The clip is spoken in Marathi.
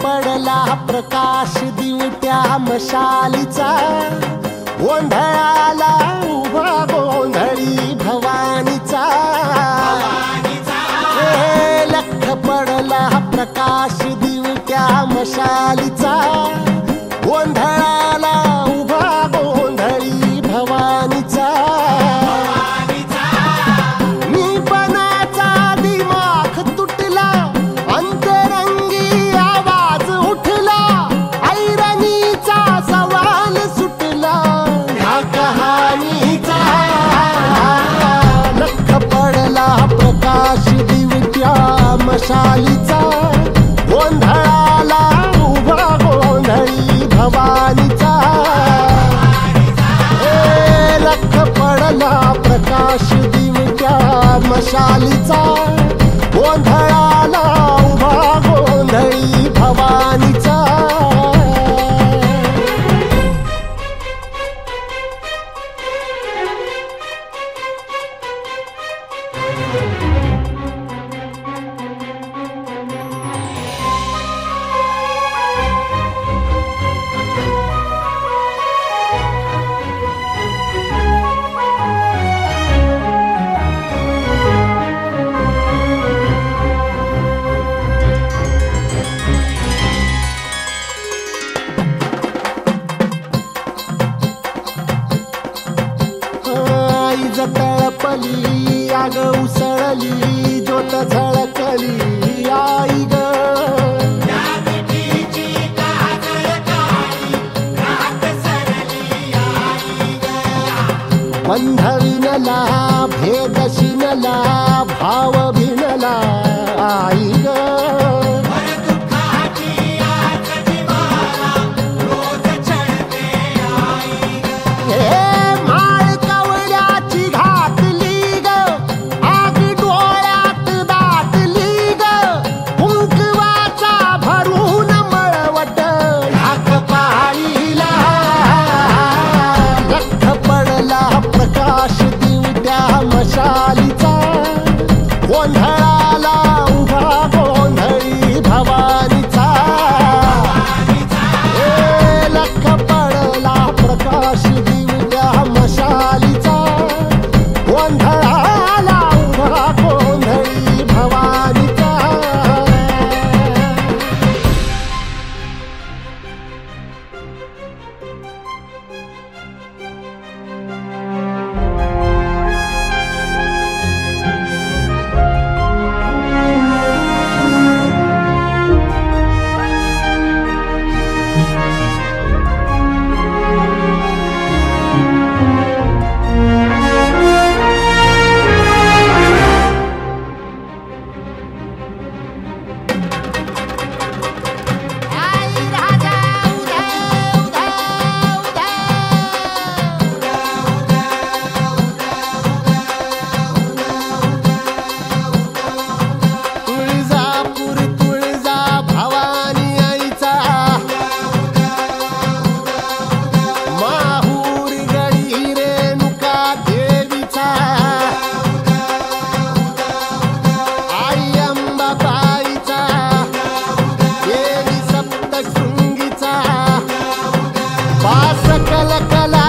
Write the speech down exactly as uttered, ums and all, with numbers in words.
पडला प्रकाश दिवट्या मशालीचा, गोंधळाला उभा गोंधळी भवानीचा. हे लख पडला प्रकाश दिवट्या मशालीचा, गोंधळाला उभा गोंधळी भवानीचा. मशालीचा, गोंधळाला उभा गोंधळी भवानीचा. ए लख पडला प्रकाश दिवट्या मशालीचा, गोंधळाला उभा गोंधळी भवानीचा. तळपली आग उसळली ज्योत झळकली आई ग. बंध विणला भेद शिनला भाव भिनला आई ग. मशालीचा, गोंधळाला उभा गोंधळी भवानीचा. ए लख पडला प्रकाश दिवट्या मशालीचा, गोंधळाला उभा गोंधळी भवानीचा. सकल कला